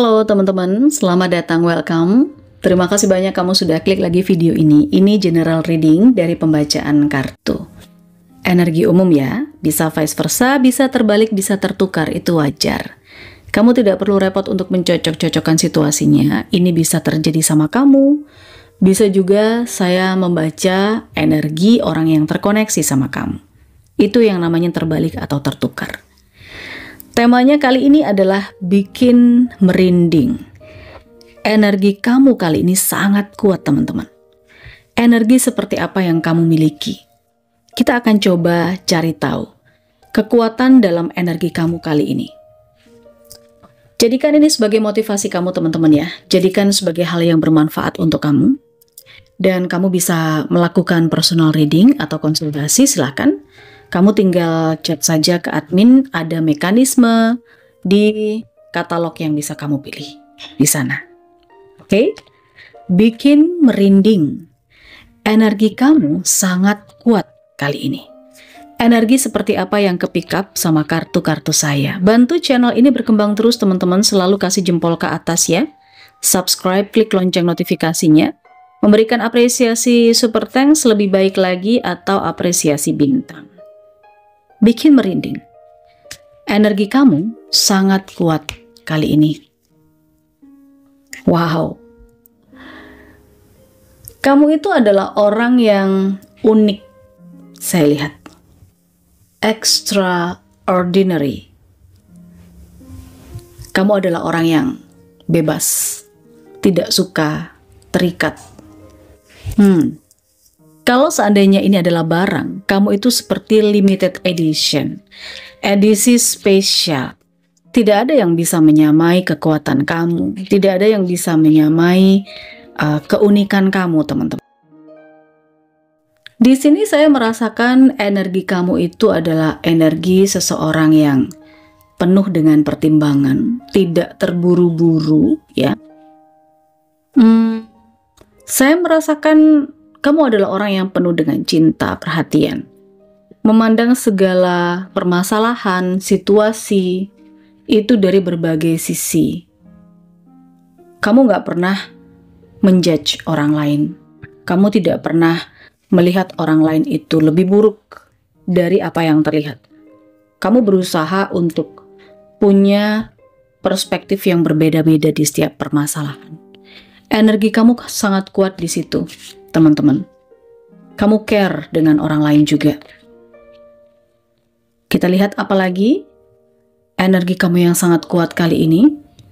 Halo teman-teman, selamat datang, welcome. Terima kasih banyak kamu sudah klik lagi video ini. Ini general reading dari pembacaan kartu. Energi umum ya, bisa vice versa, bisa terbalik, bisa tertukar, itu wajar. Kamu tidak perlu repot untuk mencocok-cocokkan situasinya. Ini bisa terjadi sama kamu. Bisa juga saya membaca energi orang yang terkoneksi sama kamu. Itu yang namanya terbalik atau tertukar. Temanya kali ini adalah bikin merinding. Energi kamu kali ini sangat kuat, teman-teman. Energi seperti apa yang kamu miliki? Kita akan coba cari tahu kekuatan dalam energi kamu kali ini. Jadikan ini sebagai motivasi kamu, teman-teman ya. Jadikan sebagai hal yang bermanfaat untuk kamu. Dan kamu bisa melakukan personal reading atau konsultasi, silahkan. Kamu tinggal chat saja ke admin, ada mekanisme di katalog yang bisa kamu pilih di sana. Oke? Bikin merinding. Energi kamu sangat kuat kali ini. Energi seperti apa yang ke-pick up sama kartu-kartu saya. Bantu channel ini berkembang terus, teman-teman. Selalu kasih jempol ke atas ya. Subscribe, klik lonceng notifikasinya. Memberikan apresiasi super thanks lebih baik lagi atau apresiasi bintang. Bikin merinding. Energi kamu sangat kuat kali ini. Wow. Kamu itu adalah orang yang unik, saya lihat. Extraordinary. Kamu adalah orang yang bebas, tidak suka terikat. Kalau seandainya ini adalah barang, kamu itu seperti limited edition, edisi spesial. Tidak ada yang bisa menyamai kekuatan kamu, tidak ada yang bisa menyamai keunikan kamu, teman-teman. Di sini saya merasakan energi kamu itu adalah energi seseorang yang penuh dengan pertimbangan, tidak terburu-buru, ya. Saya merasakan kamu adalah orang yang penuh dengan cinta, perhatian. Memandang segala permasalahan, situasi, itu dari berbagai sisi. Kamu gak pernah menjudge orang lain. Kamu tidak pernah melihat orang lain itu lebih buruk dari apa yang terlihat. Kamu berusaha untuk punya perspektif yang berbeda-beda di setiap permasalahan. Energi kamu sangat kuat di situ, teman-teman. Kamu care dengan orang lain juga. Kita lihat apa lagi energi kamu yang sangat kuat kali ini.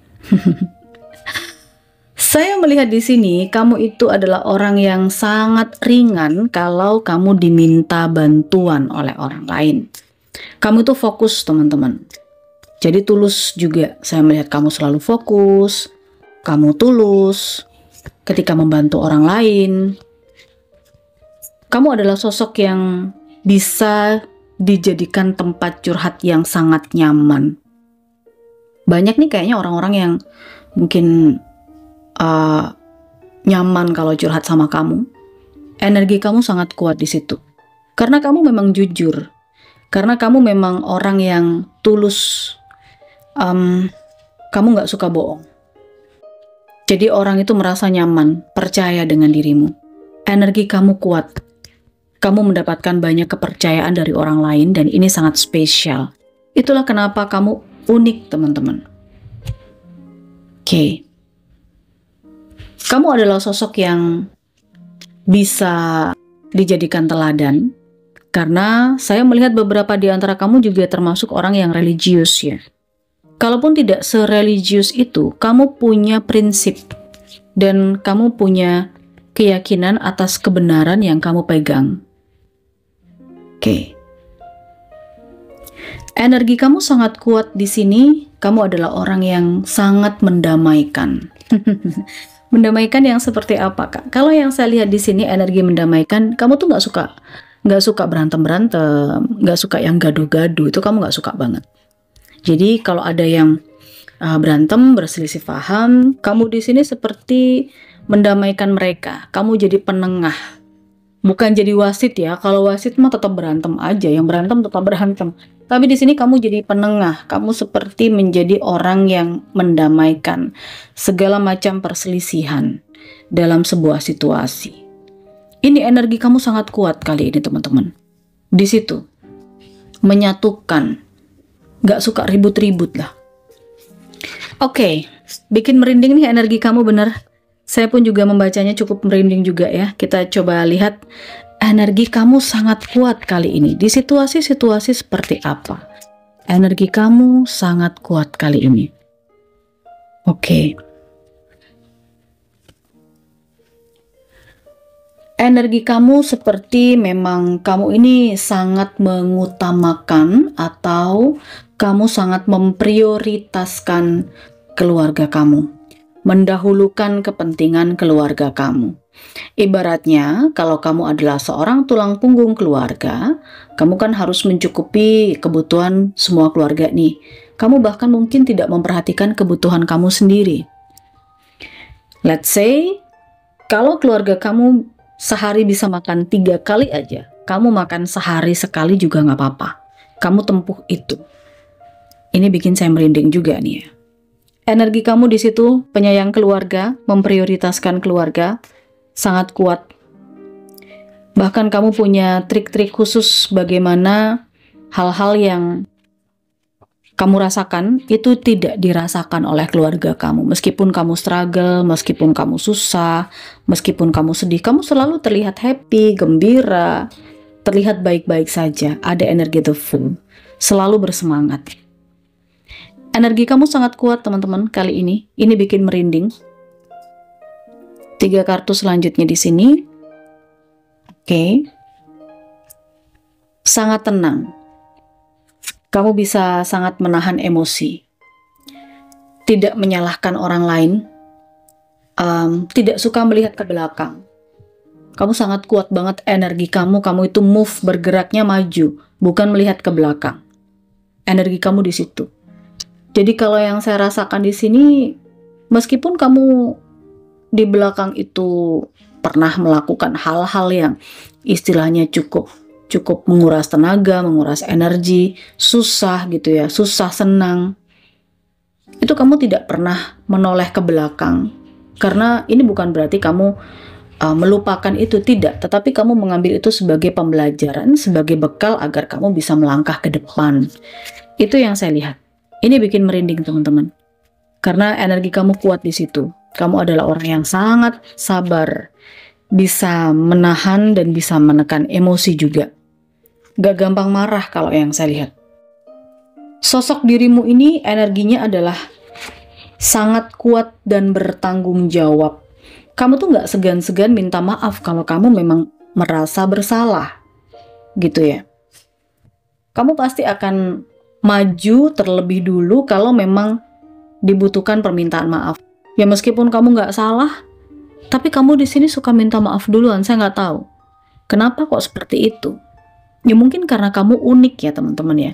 Saya melihat di sini kamu itu adalah orang yang sangat ringan kalau kamu diminta bantuan oleh orang lain. Kamu itu fokus, teman-teman. Jadi tulus juga. Saya melihat kamu selalu fokus, kamu tulus ketika membantu orang lain. Kamu adalah sosok yang bisa dijadikan tempat curhat yang sangat nyaman. Banyak nih kayaknya orang-orang yang mungkin nyaman kalau curhat sama kamu. Energi kamu sangat kuat di situ. Karena kamu memang jujur. Karena kamu memang orang yang tulus. Kamu gak suka bohong. Jadi orang itu merasa nyaman, percaya dengan dirimu. Energi kamu kuat. Kamu mendapatkan banyak kepercayaan dari orang lain dan ini sangat spesial. Itulah kenapa kamu unik, teman-teman. Oke. Kamu adalah sosok yang bisa dijadikan teladan karena saya melihat beberapa di antara kamu juga termasuk orang yang religius ya. Kalaupun tidak sereligius itu, kamu punya prinsip dan kamu punya keyakinan atas kebenaran yang kamu pegang. Oke. Energi kamu sangat kuat di sini. Kamu adalah orang yang sangat mendamaikan. Mendamaikan yang seperti apa, Kak? Kalau yang saya lihat di sini energi mendamaikan, kamu tuh nggak suka berantem-berantem, nggak suka yang gaduh-gaduh, itu kamu nggak suka banget. Jadi kalau ada yang berantem, berselisih paham, kamu di sini seperti mendamaikan mereka. Kamu jadi penengah. Bukan jadi wasit ya. Kalau wasit mah tetap berantem aja, yang berantem tetap berantem. Tapi di sini kamu jadi penengah. Kamu seperti menjadi orang yang mendamaikan segala macam perselisihan dalam sebuah situasi. Ini energi kamu sangat kuat kali ini, teman-teman. Di situ menyatukan, gak suka ribut-ribut lah. Oke, bikin merinding nih energi kamu bener. Saya pun juga membacanya cukup merinding juga ya. Kita coba lihat energi kamu sangat kuat kali ini. Di situasi-situasi seperti apa? Energi kamu sangat kuat kali ini. Oke. Energi kamu seperti memang kamu ini sangat mengutamakan atau kamu sangat memprioritaskan keluarga kamu, mendahulukan kepentingan keluarga kamu. Ibaratnya kalau kamu adalah seorang tulang punggung keluarga, kamu kan harus mencukupi kebutuhan semua keluarga nih. Kamu bahkan mungkin tidak memperhatikan kebutuhan kamu sendiri. Let's say, kalau keluarga kamu sehari bisa makan 3 kali aja, kamu makan sehari sekali juga nggak apa-apa. Kamu tempuh itu. Ini bikin saya merinding juga nih ya. Energi kamu di situ penyayang keluarga, memprioritaskan keluarga, sangat kuat. Bahkan kamu punya trik-trik khusus bagaimana hal-hal yang kamu rasakan itu tidak dirasakan oleh keluarga kamu. Meskipun kamu struggle, meskipun kamu susah, meskipun kamu sedih, kamu selalu terlihat happy, gembira, terlihat baik-baik saja. Ada energi the full, selalu bersemangat. Energi kamu sangat kuat teman-teman kali ini. Ini bikin merinding. 3 kartu selanjutnya di sini. Oke. Sangat tenang. Kamu bisa sangat menahan emosi. Tidak menyalahkan orang lain. Tidak suka melihat ke belakang. Kamu sangat kuat banget energi kamu. Kamu itu move, bergeraknya maju, bukan melihat ke belakang. Energi kamu di situ. Jadi kalau yang saya rasakan di sini, meskipun kamu di belakang itu pernah melakukan hal-hal yang istilahnya cukup menguras tenaga, menguras energi, susah gitu ya, susah senang, itu kamu tidak pernah menoleh ke belakang. Karena ini bukan berarti kamu melupakan itu, tidak, tetapi kamu mengambil itu sebagai pembelajaran, sebagai bekal agar kamu bisa melangkah ke depan. Itu yang saya lihat. Ini bikin merinding teman-teman. Karena energi kamu kuat di situ. Kamu adalah orang yang sangat sabar, bisa menahan dan bisa menekan emosi juga. Gak gampang marah kalau yang saya lihat. Sosok dirimu ini energinya adalah sangat kuat dan bertanggung jawab. Kamu tuh gak segan-segan minta maaf kalau kamu memang merasa bersalah. Gitu ya. Kamu pasti akan maju terlebih dulu kalau memang dibutuhkan permintaan maaf. Ya meskipun kamu nggak salah, tapi kamu di sini suka minta maaf duluan. Saya nggak tahu kenapa kok seperti itu. Ya mungkin karena kamu unik ya teman-teman ya.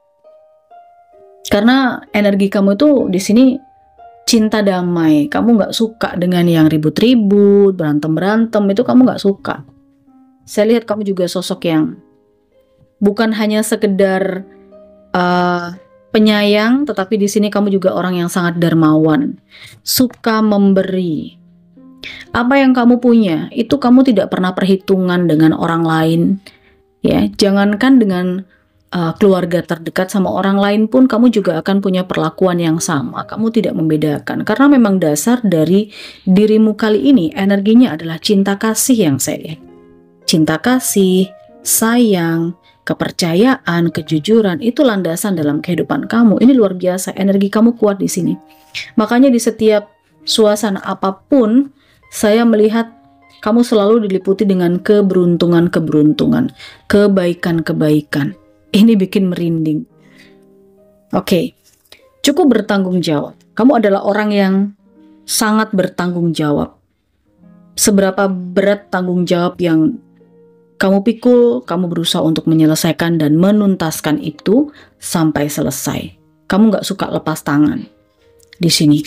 Karena energi kamu itu di sini cinta damai. Kamu nggak suka dengan yang ribut-ribut, berantem-berantem, itu kamu nggak suka. Saya lihat kamu juga sosok yang bukan hanya sekedar penyayang, tetapi di sini kamu juga orang yang sangat dermawan, suka memberi. Apa yang kamu punya itu kamu tidak pernah perhitungan dengan orang lain, ya. Jangankan dengan keluarga terdekat, sama orang lain pun kamu juga akan punya perlakuan yang sama. Kamu tidak membedakan karena memang dasar dari dirimu kali ini energinya adalah cinta kasih yang saya lihat. Cinta kasih, sayang, kepercayaan, kejujuran, itu landasan dalam kehidupan kamu. Ini luar biasa, energi kamu kuat di sini. Makanya di setiap suasana apapun, saya melihat kamu selalu diliputi dengan keberuntungan-keberuntungan, kebaikan-kebaikan. Ini bikin merinding. Oke, cukup bertanggung jawab. Kamu adalah orang yang sangat bertanggung jawab. Seberapa berat tanggung jawab yang kamu pikul, kamu berusaha untuk menyelesaikan dan menuntaskan itu sampai selesai. Kamu nggak suka lepas tangan di sini.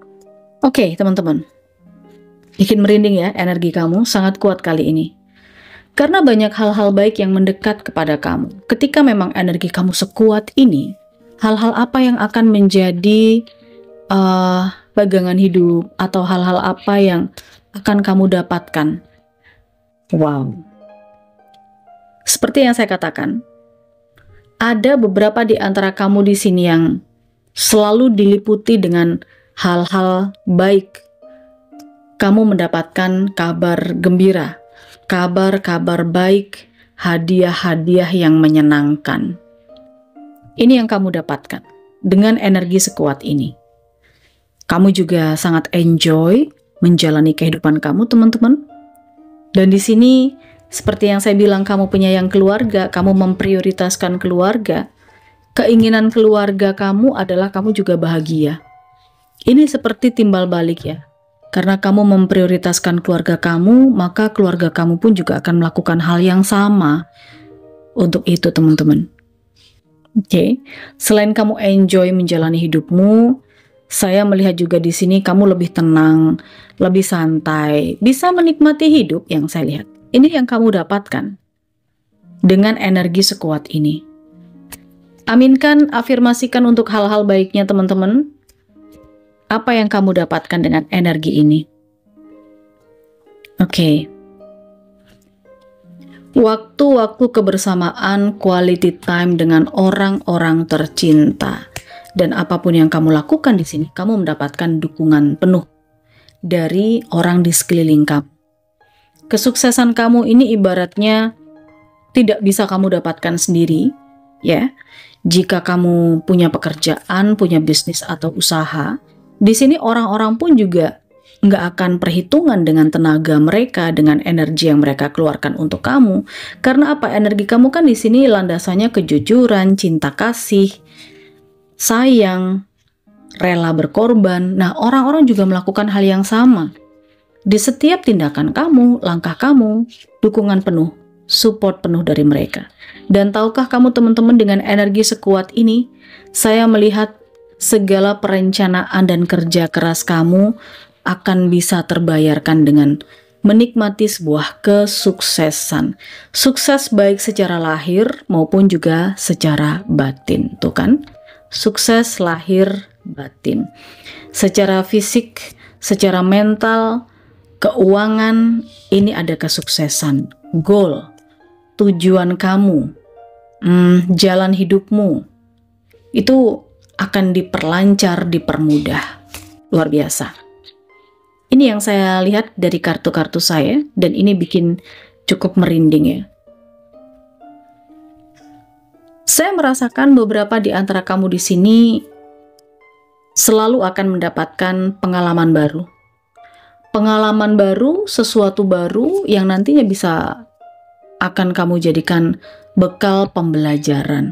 Oke, teman-teman. Bikin merinding ya energi kamu, sangat kuat kali ini. Karena banyak hal-hal baik yang mendekat kepada kamu. Ketika memang energi kamu sekuat ini, hal-hal apa yang akan menjadi pegangan hidup atau hal-hal apa yang akan kamu dapatkan? Wow. Seperti yang saya katakan, ada beberapa di antara kamu di sini yang selalu diliputi dengan hal-hal baik. Kamu mendapatkan kabar gembira, kabar-kabar baik, hadiah-hadiah yang menyenangkan. Ini yang kamu dapatkan dengan energi sekuat ini. Kamu juga sangat enjoy menjalani kehidupan kamu, teman-teman. Dan di sini, seperti yang saya bilang, kamu penyayang keluarga, kamu memprioritaskan keluarga. Keinginan keluarga kamu adalah kamu juga bahagia. Ini seperti timbal balik ya. Karena kamu memprioritaskan keluarga kamu, maka keluarga kamu pun juga akan melakukan hal yang sama untuk itu, teman-teman. Oke. Selain kamu enjoy menjalani hidupmu, saya melihat juga di sini kamu lebih tenang, lebih santai, bisa menikmati hidup yang saya lihat. Ini yang kamu dapatkan dengan energi sekuat ini. Aminkan, afirmasikan untuk hal-hal baiknya, teman-teman. Apa yang kamu dapatkan dengan energi ini? Oke. Waktu-waktu kebersamaan, quality time dengan orang-orang tercinta. Dan apapun yang kamu lakukan di sini, kamu mendapatkan dukungan penuh dari orang di sekeliling kamu. Kesuksesan kamu ini ibaratnya tidak bisa kamu dapatkan sendiri, ya. Jika kamu punya pekerjaan, punya bisnis atau usaha, di sini orang-orang pun juga nggak akan perhitungan dengan tenaga mereka, dengan energi yang mereka keluarkan untuk kamu. Karena apa? Energi kamu kan di sini landasannya kejujuran, cinta kasih, sayang, rela berkorban. Nah, orang-orang juga melakukan hal yang sama. Di setiap tindakan kamu, langkah kamu, dukungan penuh, support penuh dari mereka. Dan tahukah kamu, teman-teman, dengan energi sekuat ini, saya melihat segala perencanaan dan kerja keras kamu akan bisa terbayarkan dengan menikmati sebuah kesuksesan. Sukses baik secara lahir maupun juga secara batin. Tuh kan? Sukses lahir batin. Secara fisik, secara mental, keuangan, ini ada kesuksesan. Goal, tujuan kamu, jalan hidupmu, itu akan diperlancar, dipermudah. Luar biasa. Ini yang saya lihat dari kartu-kartu saya, dan ini bikin cukup merinding ya. Saya merasakan beberapa di antara kamu di sini selalu akan mendapatkan pengalaman baru. Pengalaman baru, sesuatu baru yang nantinya bisa akan kamu jadikan bekal pembelajaran.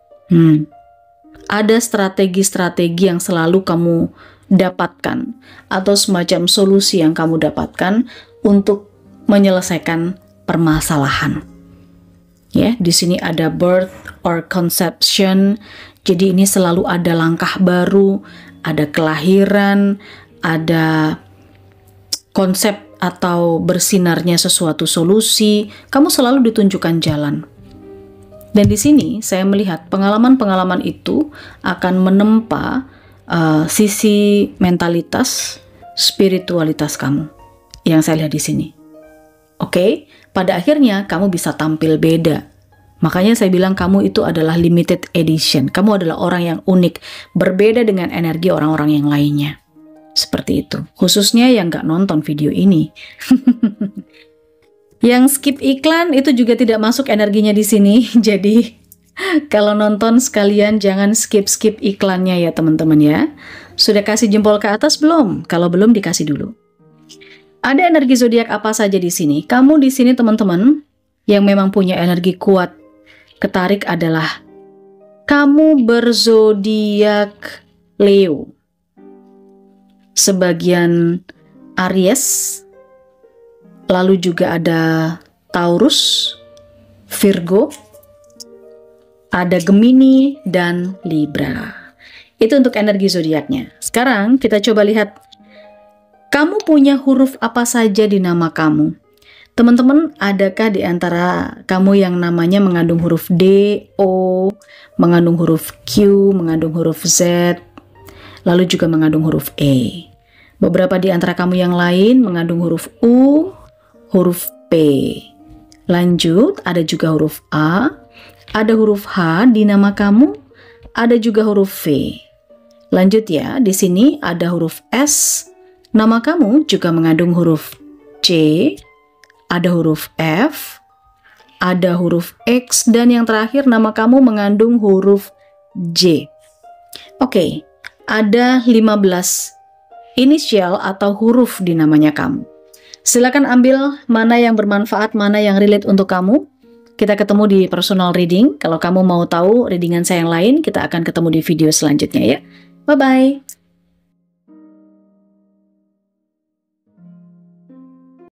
Ada strategi-strategi yang selalu kamu dapatkan atau semacam solusi yang kamu dapatkan untuk menyelesaikan permasalahan. Ya, di sini ada birth or conception. Jadi ini selalu ada langkah baru, ada kelahiran, ada konsep atau bersinarnya sesuatu solusi. Kamu selalu ditunjukkan jalan. Dan di sini saya melihat pengalaman-pengalaman itu akan menempa sisi mentalitas, spiritualitas kamu yang saya lihat di sini. Oke, pada akhirnya kamu bisa tampil beda. Makanya saya bilang kamu itu adalah limited edition. Kamu adalah orang yang unik, berbeda dengan energi orang-orang yang lainnya. Seperti itu. Khususnya yang nggak nonton video ini. Yang skip iklan itu juga tidak masuk energinya di sini. Jadi kalau nonton sekalian jangan skip iklannya ya teman-teman ya. Sudah kasih jempol ke atas belum? Kalau belum dikasih dulu. Ada energi zodiak apa saja di sini? Kamu di sini teman-teman yang memang punya energi kuat, ketarik adalah kamu berzodiak Leo. Sebagian Aries, lalu juga ada Taurus, Virgo, ada Gemini, dan Libra. Itu untuk energi zodiaknya. Sekarang kita coba lihat, kamu punya huruf apa saja di nama kamu. Teman-teman, adakah di antara kamu yang namanya mengandung huruf D, O, mengandung huruf Q, mengandung huruf Z, lalu juga mengandung huruf E? Beberapa di antara kamu yang lain mengandung huruf U, huruf P. Lanjut, ada juga huruf A, ada huruf H di nama kamu, ada juga huruf V. Lanjut ya, di sini ada huruf S, nama kamu juga mengandung huruf C, ada huruf F, ada huruf X, dan yang terakhir nama kamu mengandung huruf J. Oke, ada 15 inisial atau huruf di namanya kamu. Silakan ambil mana yang bermanfaat, mana yang relate untuk kamu. Kita ketemu di personal reading. Kalau kamu mau tahu readingan saya yang lain, kita akan ketemu di video selanjutnya ya. Bye-bye.